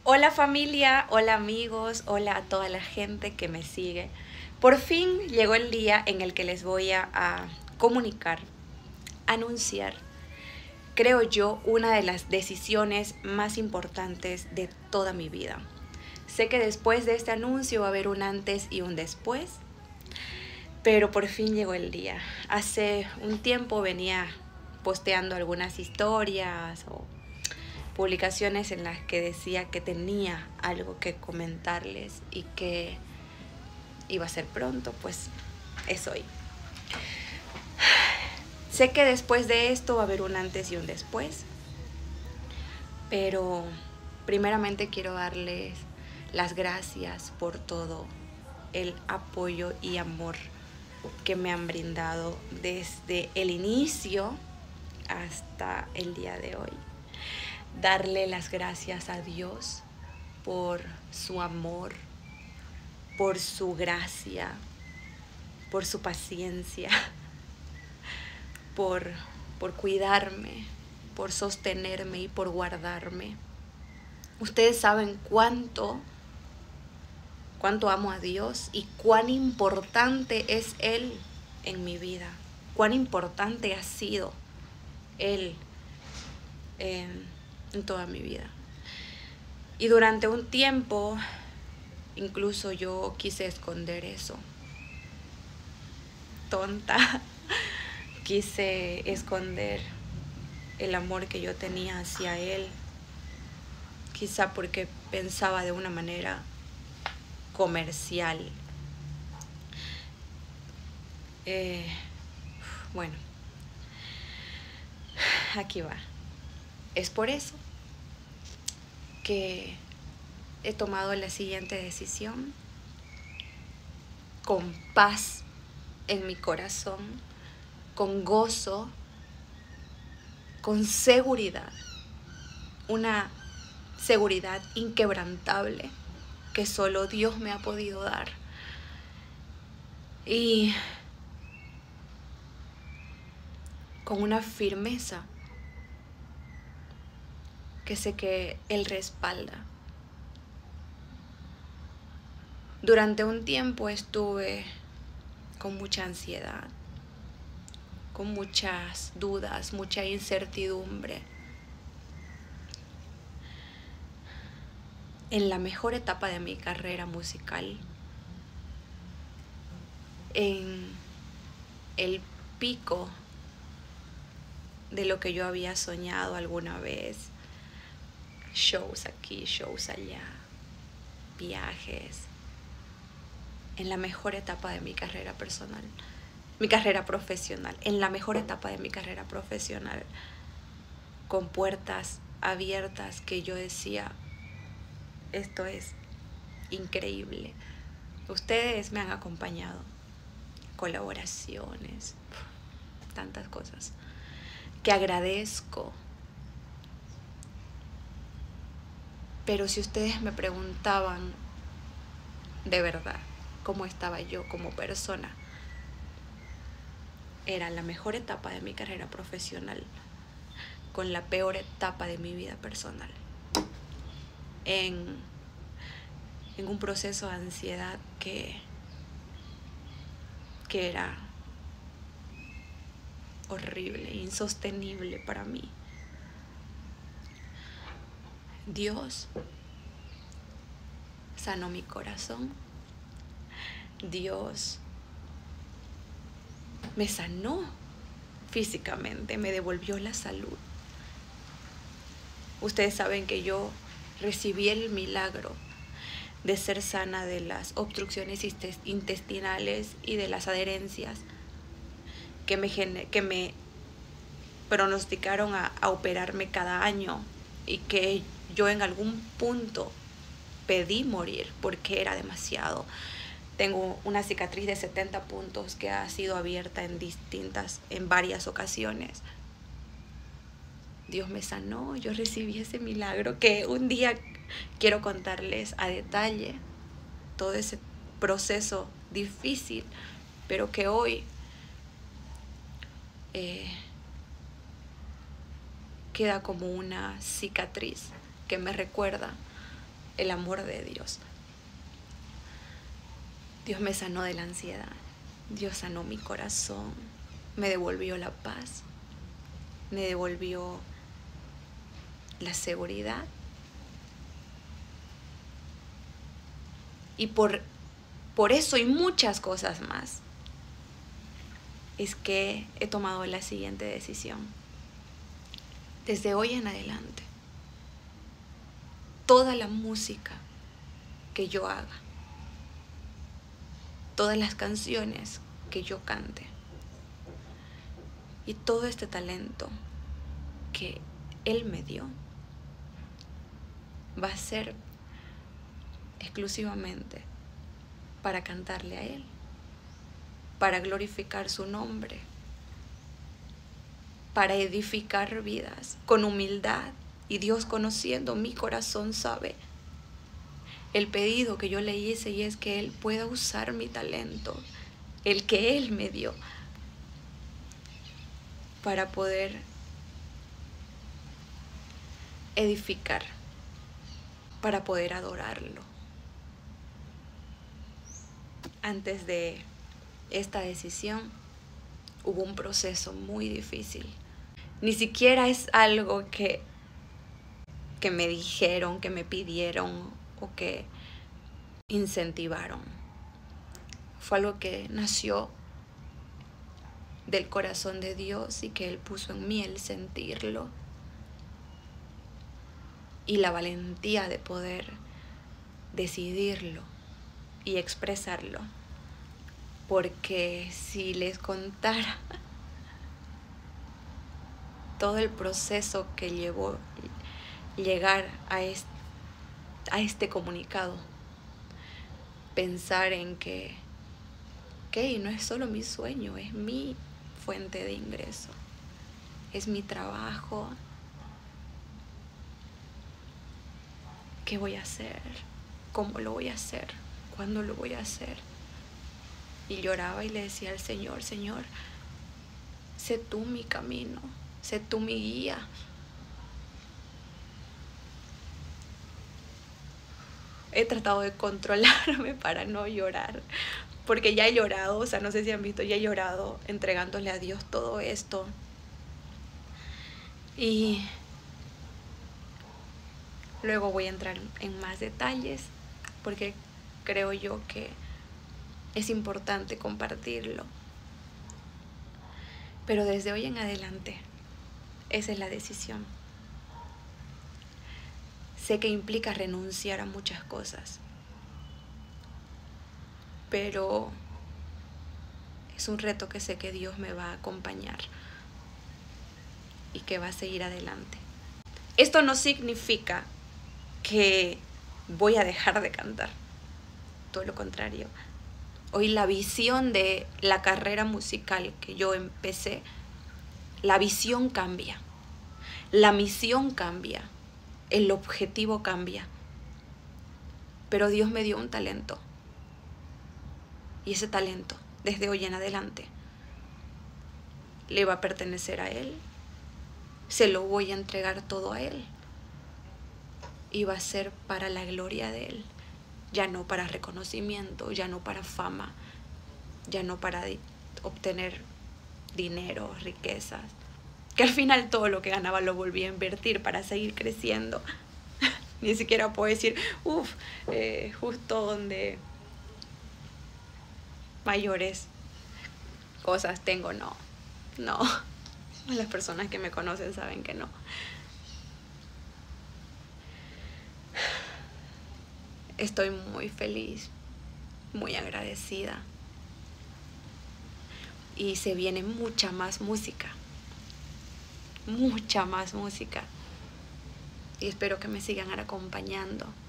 Hola familia, hola amigos, hola a toda la gente que me sigue. Por fin llegó el día en el que les voy a comunicar, anunciar, creo yo, una de las decisiones más importantes de toda mi vida. Sé que después de este anuncio va a haber un antes y un después, pero por fin llegó el día. Hace un tiempo venía posteando algunas historias o publicaciones en las que decía que tenía algo que comentarles y que iba a ser pronto, pues es hoy. Sé que después de esto va a haber un antes y un después, pero primeramente quiero darles las gracias por todo el apoyo y amor que me han brindado desde el inicio hasta el día de hoy. Darle las gracias a Dios por su amor, por su gracia, por su paciencia, por, por cuidarme, por sostenerme y por guardarme. Ustedes saben cuánto amo a Dios y cuán importante es Él en mi vida, cuán importante ha sido Él en toda mi vida. Y durante un tiempo, incluso yo quise esconder eso. Tonta, quise esconder el amor que yo tenía hacia Él, quizá porque pensaba de una manera comercial. Bueno, aquí va. Es por eso que he tomado la siguiente decisión con paz en mi corazón, con gozo, con seguridad, una seguridad inquebrantable que solo Dios me ha podido dar. Y con una firmeza que sé que Él respalda. Durante un tiempo estuve con mucha ansiedad, con muchas dudas, mucha incertidumbre. En la mejor etapa de mi carrera musical, en el pico de lo que yo había soñado alguna vez, shows aquí, shows allá, viajes, en la mejor etapa de mi carrera personal, mi carrera profesional, en la mejor etapa de mi carrera profesional, con puertas abiertas que yo decía, esto es increíble. Ustedes me han acompañado, colaboraciones, tantas cosas que agradezco. Pero si ustedes me preguntaban de verdad cómo estaba yo como persona, era la mejor etapa de mi carrera profesional con la peor etapa de mi vida personal. En un proceso de ansiedad que era horrible, insostenible para mí. Dios sanó mi corazón. Dios me sanó físicamente, me devolvió la salud. Ustedes saben que yo recibí el milagro de ser sana de las obstrucciones intestinales y de las adherencias que me pronosticaron a operarme cada año y que yo en algún punto pedí morir porque era demasiado. Tengo una cicatriz de 70 puntos que ha sido abierta en varias ocasiones. Dios me sanó, yo recibí ese milagro que un día quiero contarles a detalle todo ese proceso difícil, pero que hoy queda como una cicatriz que me recuerda el amor de Dios. Dios me sanó de la ansiedad, Dios sanó mi corazón, me devolvió la paz, me devolvió la seguridad. Y por eso y muchas cosas más, es que he tomado la siguiente decisión. Desde hoy en adelante, toda la música que yo haga, todas las canciones que yo cante y todo este talento que Él me dio, va a ser exclusivamente para cantarle a Él, para glorificar su nombre, para edificar vidas con humildad. Y Dios, conociendo mi corazón, sabe el pedido que yo le hice, y es que Él pueda usar mi talento, el que Él me dio, para poder edificar, para poder adorarlo. Antes de esta decisión hubo un proceso muy difícil. Ni siquiera es algo que me dijeron, que me pidieron o que incentivaron. Fue algo que nació del corazón de Dios y que Él puso en mí el sentirlo y la valentía de poder decidirlo y expresarlo. Porque si les contara todo el proceso que llevó llegar a este comunicado, pensar en que no es solo mi sueño, es mi fuente de ingreso, es mi trabajo. ¿Qué voy a hacer? ¿Cómo lo voy a hacer? ¿Cuándo lo voy a hacer? Y lloraba y le decía al Señor: Señor, sé tú mi camino, sé tú mi guía. He tratado de controlarme para no llorar, porque ya he llorado, o sea, no sé si han visto, ya he llorado entregándole a Dios todo esto. Y luego voy a entrar en más detalles, porque creo yo que es importante compartirlo. Pero desde hoy en adelante, esa es la decisión. Sé que implica renunciar a muchas cosas, pero es un reto que sé que Dios me va a acompañar y que va a seguir adelante. Esto no significa que voy a dejar de cantar, todo lo contrario. Hoy la visión de la carrera musical que yo empecé, la visión cambia, la misión cambia, el objetivo cambia. Pero Dios me dio un talento, y ese talento, desde hoy en adelante, le va a pertenecer a Él. Se lo voy a entregar todo a Él, y va a ser para la gloria de Él. Ya no para reconocimiento, ya no para fama, ya no para obtener dinero, riquezas, que al final todo lo que ganaba lo volví a invertir para seguir creciendo. Ni siquiera puedo decir, justo donde mayores cosas tengo, no. Las personas que me conocen saben que no. Estoy muy feliz, muy agradecida. Y se viene mucha más música. Mucha más música. Y espero que me sigan acompañando.